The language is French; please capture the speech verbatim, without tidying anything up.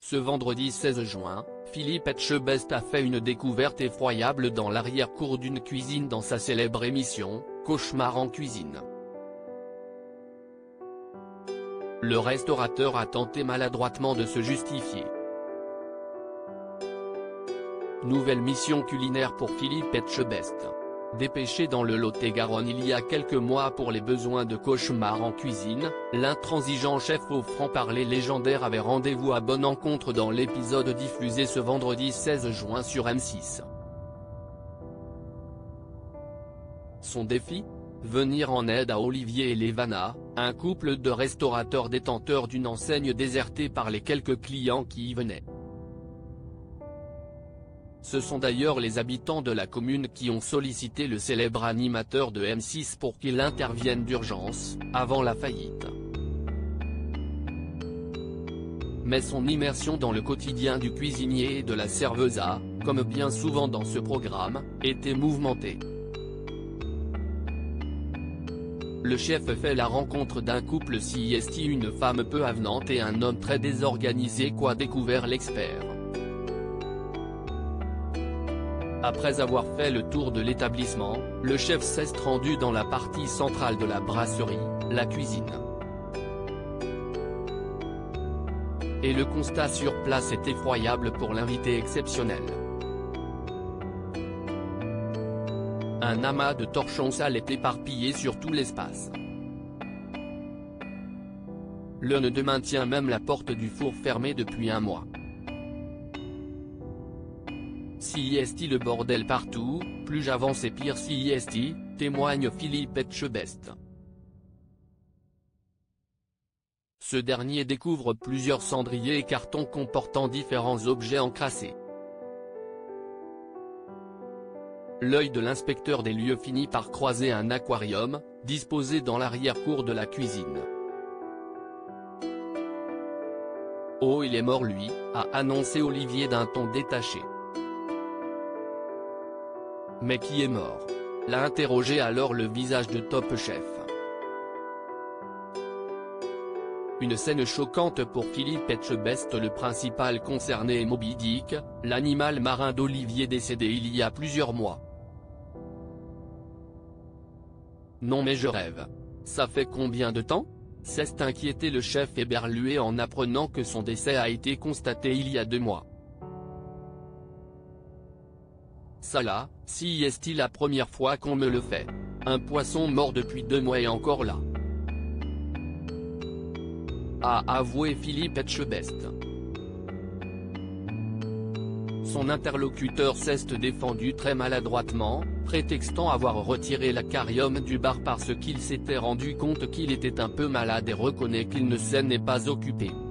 Ce vendredi seize juin, Philippe Etchebest a fait une découverte effroyable dans l'arrière-cour d'une cuisine dans sa célèbre émission, Cauchemar en cuisine. Le restaurateur a tenté maladroitement de se justifier. Nouvelle mission culinaire pour Philippe Etchebest. Dépêché dans le Lot-et-Garonne il y a quelques mois pour les besoins de Cauchemar en cuisine, l'intransigeant chef au franc-parler légendaire avait rendez-vous à bonne encontre dans l'épisode diffusé ce vendredi seize juin sur M six. Son défi ? Venir en aide à Olivier et Lévana, un couple de restaurateurs détenteurs d'une enseigne désertée par les quelques clients qui y venaient. Ce sont d'ailleurs les habitants de la commune qui ont sollicité le célèbre animateur de M six pour qu'il intervienne d'urgence, avant la faillite. Mais son immersion dans le quotidien du cuisinier et de la serveuse a, comme bien souvent dans ce programme, été mouvementée. Le chef fait la rencontre d'un couple si esti une femme peu avenante et un homme très désorganisé qu'a découvert l'expert. Après avoir fait le tour de l'établissement, le chef s'est rendu dans la partie centrale de la brasserie, la cuisine. Et le constat sur place est effroyable pour l'invité exceptionnel. Un amas de torchons sales est éparpillé sur tout l'espace. L'un de maintient même la porte du four fermée depuis un mois. Si esti le bordel partout, plus j'avance et pire si esti, témoigne Philippe Etchebest. Ce dernier découvre plusieurs cendriers et cartons comportant différents objets encrassés. L'œil de l'inspecteur des lieux finit par croiser un aquarium, disposé dans l'arrière-cour de la cuisine. « Oh, il est mort lui », a annoncé Olivier d'un ton détaché. « Mais qui est mort ?» l'a interrogé alors le visage de Top Chef. Une scène choquante pour Philippe Etchebest, le principal concerné est Moby Dick, l'animal marin d'Olivier décédé il y a plusieurs mois. « Non mais je rêve. Ça fait combien de temps ?» s'est inquiété le chef éberlué en apprenant que son décès a été constaté il y a deux mois. Ça là, si est-il la première fois qu'on me le fait. Un poisson mort depuis deux mois et encore là. A avoué Philippe Etchebest. Son interlocuteur s'est défendu très maladroitement, prétextant avoir retiré l'aquarium du bar parce qu'il s'était rendu compte qu'il était un peu malade et reconnaît qu'il ne s'en est pas occupé.